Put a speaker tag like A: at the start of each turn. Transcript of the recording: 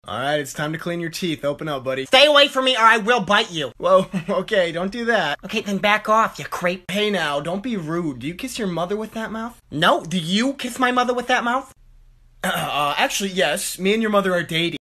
A: Alright, it's time to clean your teeth. Open up, buddy.
B: Stay away from me or I will bite you.
A: Whoa, okay, don't do that.
B: Okay, then back off, you creep.
A: Hey now, don't be rude. Do you kiss your mother with that mouth?
B: No, do you kiss my mother with that mouth?
A: Actually, yes. Me and your mother are dating.